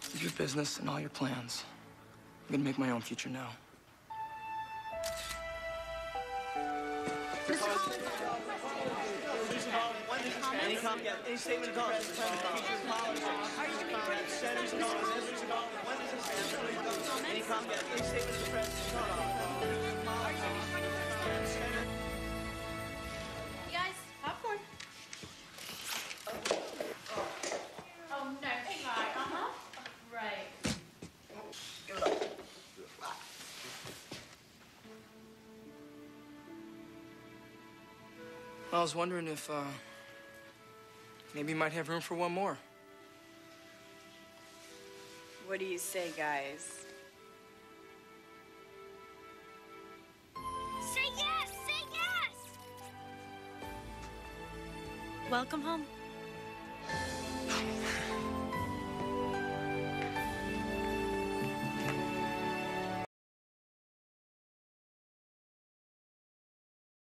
Your business and all your plans. I'm gonna make my own future now. Any statement of You guys, popcorn. Oh, no, sorry. Right. I was wondering if, maybe you might have room for one more. What do you say, guys? Say yes! Say yes! Welcome home.